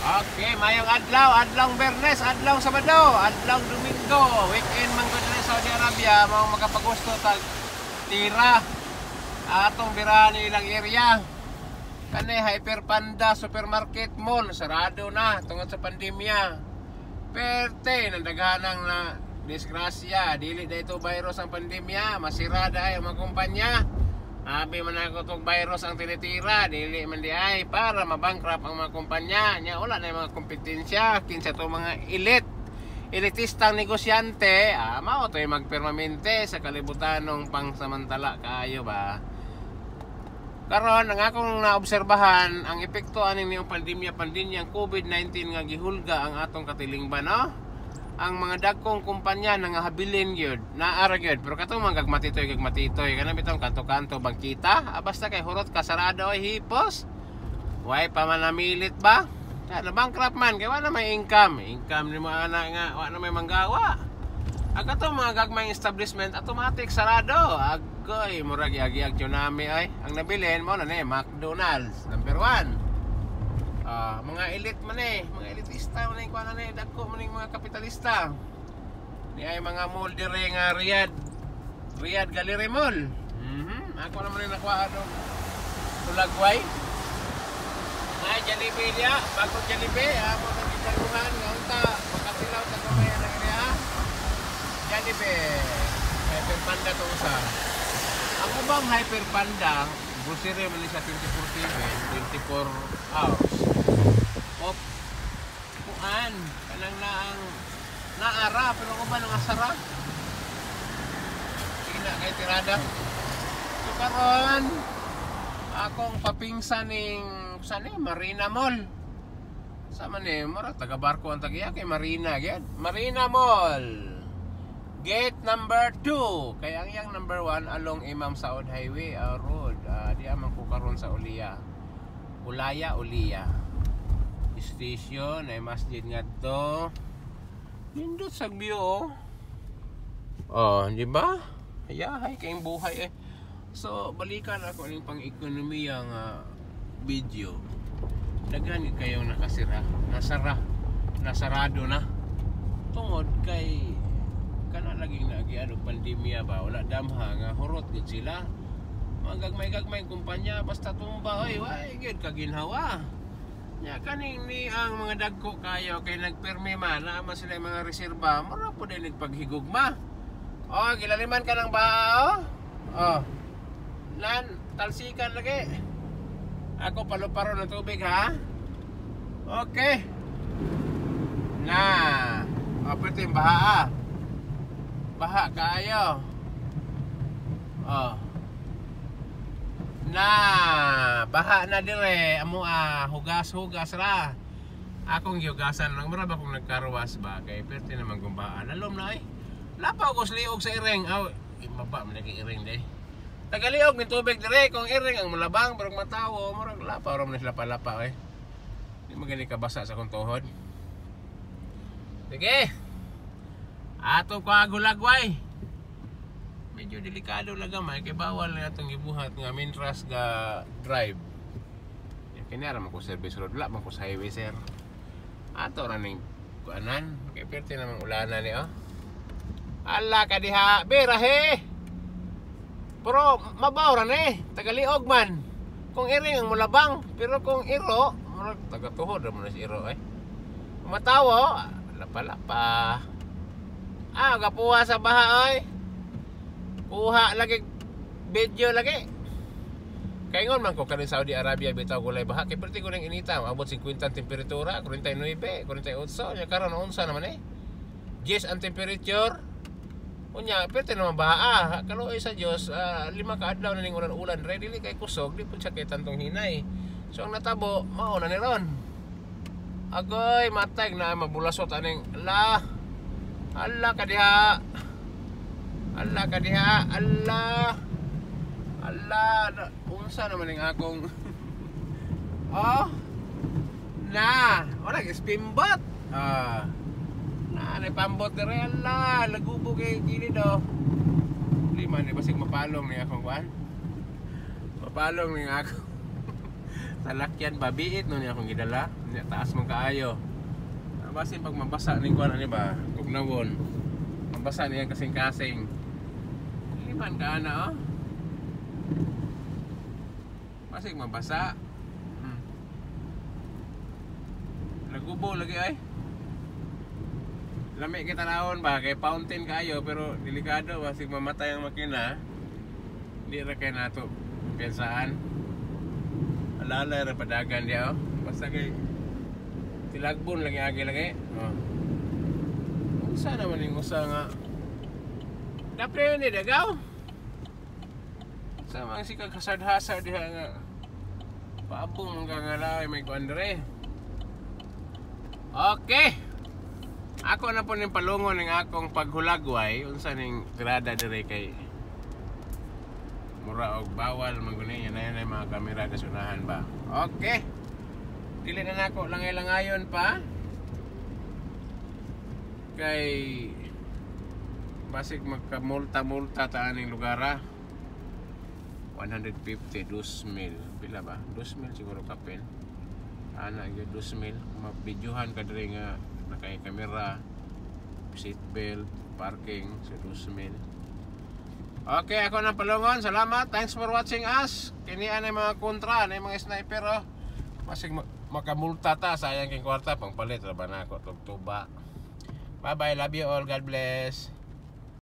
Okay, mayong adlaw, adlaw Bernes, adlaw Sabado, adlaw Domingo, weekend man gud sa Saudi Arabia, mao makapagusto tag tira atong birahan ilang area. Kani Hyper Panda Supermarket Mall sarado na tungod sa pandemya. Perte nang daghanang na disgrasya, dili da ito virus ang pandemya, masira daay ang mga kumpanya. Abi man ako tong virus ang tinitira, dili man di ay para mabankrupt ang mga kumpanya. Nya wala na yung mga kompetensya kinsa to mga elitistang negosyante, mao to magpermanente sa kalibutanong pangsamantala kaayo ba. Karon ang akong naobserbahan ang epekto aning niyong pandemya COVID-19 nga gihulga ang atong katilingban, no? Ang mga dagkong kumpanya nangahabilin gyud, naara gyud, pero katong mga gagmatitoy kana bitong kanto-kanto bangkita, basta kay hurot kasarado ay hipos. Way pa man namilit ba? Kaya bankrupt man kay wala may income ni mo ana nga wala may manggawa. Ang katong mga gagmayng establishment automatic sarado. Agoy murag agi-agi tsunami ay. Ang nabilin mo na ni McDonald's number 1. Mga elite man mga elitista man kuan na dagko man mga kapitalista. Ni ay mga mall dire nga Riyadh Gallery Mall. Ako naman ni nakuha do Tulagway. Ay Jollibee dia, bagong Jollibee, amo na gidaluhan nga unta makatilaw ta kamay na area. Jollibee. Hyper Panda to usa. Ang ubang Hyper Panda, grocery man siya 24/7, 24 hours. Op kuan kanang naara pero ko ba nang asara ina kay tirada so karon akong papingsan ning sani Marina Mall sama ni mura taga barko ang tagiya kay Marina gyud Marina Mall gate number 2 kay ang yang number 1 along Imam Saud Highway road di amang ko karon sa Ulaya station ay masjid nga to. Nindot sa view. Di ba? Hayahay kayong buhay eh. So, balikan ako ng pang-ekonomiya nga video. Daghan kayong nakasira. Nasarado na. Tungod kay kana laging nagiano pandemya ba wala damha nga hurot gid sila. Mga gagmay kumpanya basta tumba oy, way gid kaginhawa. Nya kaning ni ang mga dagko kayo kay nagpermi man na sila yung mga reserba mura po din nagpaghigugma. Gilaliman ka ng bao. Nan talsikan lagi. Ako paluparo ng tubig ha. Okay. Na. Pwede yung baha baha kayo. Baha na dire amo hugas ra. Akong gihugasan lang mura ba kung nagkarwas ba kay perte naman gumbaan. Alom na ay. Lapaw ko liog sa iring. Maba man lagi iring day. Tagaliog ng tubig dire kung iring ang malabang pero matawo murag lapaw ra man sila palapa ay. Di magani ka basa sa kong tuhod. Sige. Ato ko agulagway. Medyo delikado lang gamay kay bawal na itong ibuhat nga Mintras ga drive. Kinara man ko service road wala man ko sa highway sir. Ato ra ning kuanan kay perte namang ulanan ni Ala ka diha birahe. Pero mabaw ra ni tagaliog man. Kung iring ang mulabang pero kung iro murag tagatuhod ra man si iro ay. Matawo lapa-lapa. Gapuha sa baha ay. Kuha lagi video lagi. Kaingon man ko kanin Saudi Arabia bitaw gulay baha kay perti ko nang inita abot 50 ang temperatura, 49, 48 nya karon unsa naman 10 ang temperature. Unya perti naman baha kaluoy sa Dios 5 ka adlaw na ning ulan ready kay kusog di pud siya kay tantong hinay. So ang natabo mao na ni ron. Agoy matay na mabulasot aning Allah kadiha Allah unsa naman ning akong wala gispimbot na pambot dire Allah lagubo kay gili do lima ni basig mapalong ni akong kuan mapalong ni ako talakyan babiit no niya akong gidala. Nya taas man kaayo. Basin pag mabasa ning kuan ani ba, kugnawon. Mabasa niya kasing-kasing. Liman ka ana oh. Basig mabasa. Nagubo lagi ay. Lami kita naon ba kay fountain kaayo pero delikado basig mamatay ang makina. Di ra kay nato pensaan. Alalay ra padagan dia oh. Basta kay tilagbon lagi agi lagi. Oh. Usa naman ning usa nga. Dapre ni dagaw. Sa mga sikag hasad-hasad diha nga. Paabong mga ngalay may kuan dire. Okay. Ako na po ning palungon ning akong paghulagway unsa ning tirada dire kay mura og bawal maguni yan na mga kamera kasunahan ba. Okay. Dili na nako langay-langayon pa. Kay basig magkamulta-multa ta aning lugar. 150 2,000 pila ba? 2,000 siguro kapin. Ana gyud 2,000 mabidyohan ka diri nga nakay kamera, seat belt, parking sa 2,000. Okay, ako na palungon. Salamat. Thanks for watching us. Kini anay mga kontra, anay mga sniper oh. Masig makamulta ta sayang king kwarta pangpalit ra ba nako tugtuba. Bye bye, love you all. God bless.